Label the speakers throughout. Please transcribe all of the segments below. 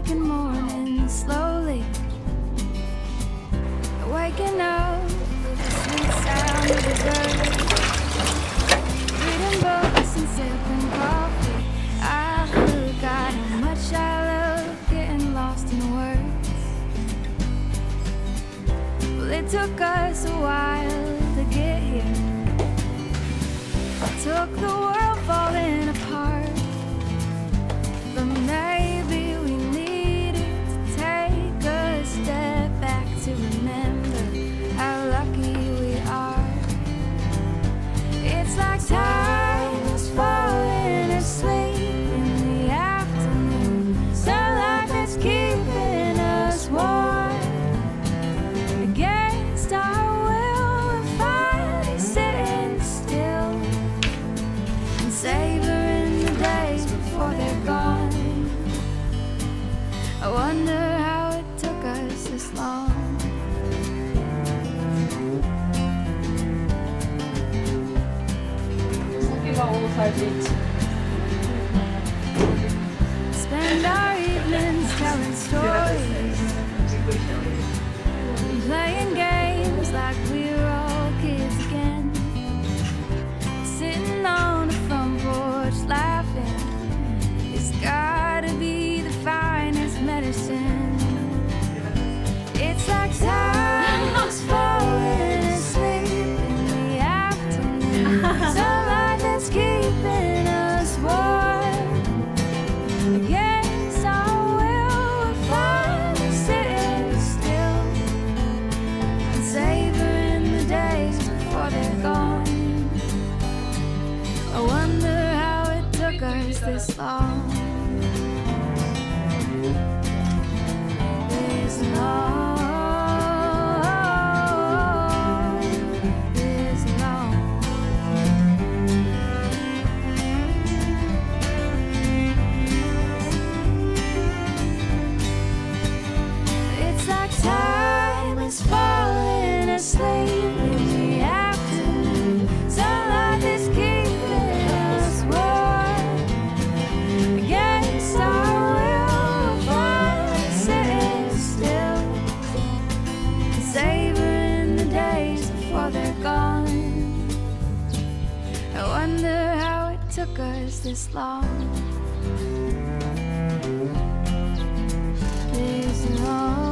Speaker 1: second morning slowly, waking up with the sweet sound of the birds, reading books and sipping coffee. I forgot how much I love getting lost in words. Well, it took us a while to get here. It took the world falling apart, but maybe we needed to take a step back to remember how lucky we are. It's like time is falling asleep in the afternoon, sunlight that's keeping us warm. Against our will, we're finally sitting still and savoring the days before they're gone. I wonder how it took us this long. Spend our evenings telling stories, playing games like we were all kids again, sitting on the front porch laughing. It's gotta be the finest medicine. It's like time's falling asleep in the afternoon, sunlight that's keeping us warm. Against our will, we're finally sitting still and savoring the days before they're gone. I wonder how it took us this long. This long. Time is falling asleep in the afternoon, sunlight is keeping us warm. Against our will, we're finally sitting still, savoring the days before they're gone. I wonder how it took us this long. This long.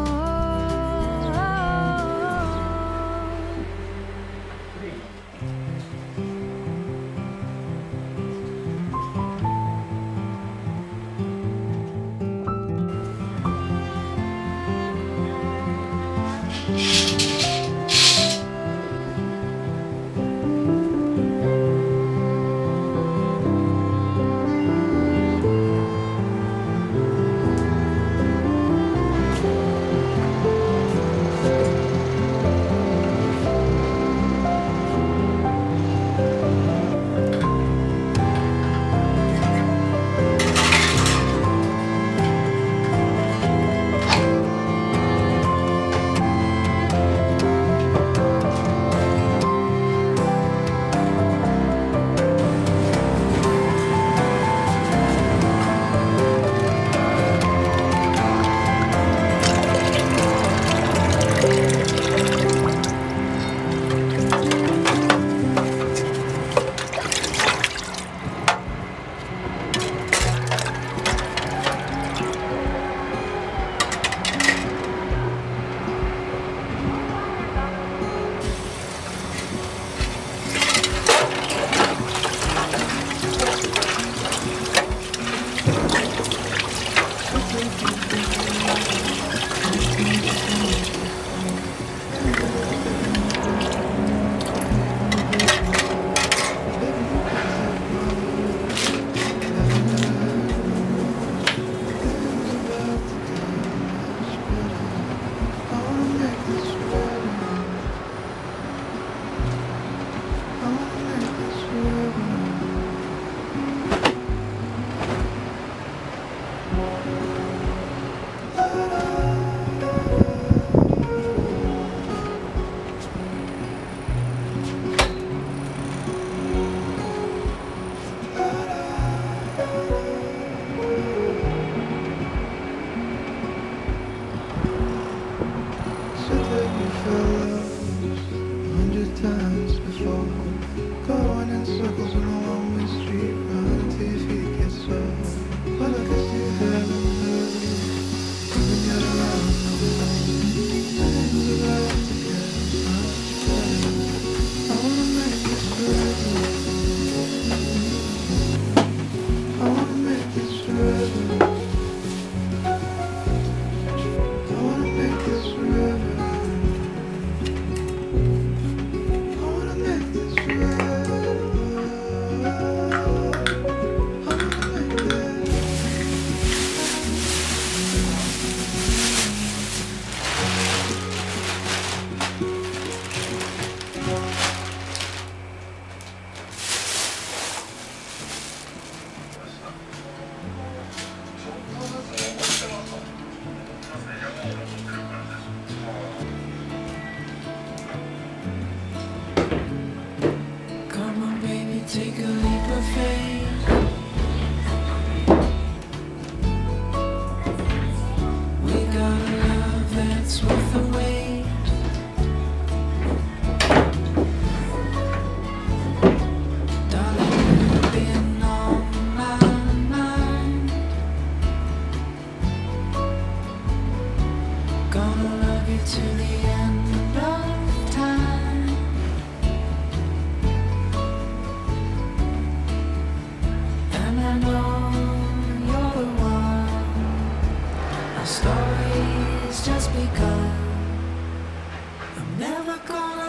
Speaker 2: Take a leap of faith. We got a love that's worth the wait. Darling, you've been on my mind. Gonna love you till the end of time. And I know you're the one. Our story's just begun. I'm never gonna